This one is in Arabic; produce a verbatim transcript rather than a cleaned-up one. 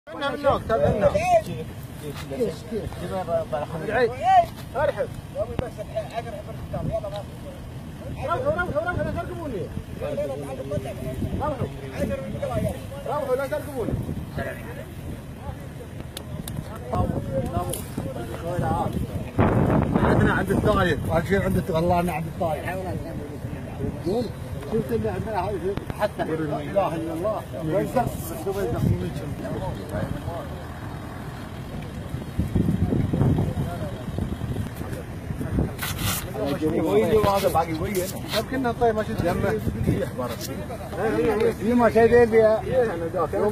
منها من وقت منها كيف كيف كيف العيد ارحب بس اقرب الكتاب يلا روحوا روحوا روحوا لا تركبوني روحوا روحوا لا تركبوني عندنا عند الطايف عايشين عند والله انا عند الطايف قول شفت اللي عندنا هاي حتى لا اله الا الله وينزل وين هذا باقي وين يمكن طيب ماشي جنبه يحبر هي ما شايفين بها